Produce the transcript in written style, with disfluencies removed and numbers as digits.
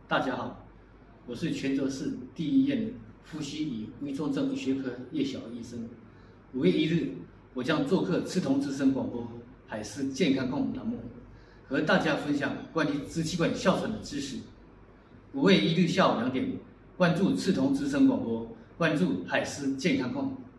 大家好，我是泉州市第一医院呼吸与危重症医学科叶晓医生。5月1日，我将做客刺桐之声广播海思健康控栏目，和大家分享关于支气管哮喘的知识。5月1日下午2点，关注刺桐之声广播，关注海思健康控。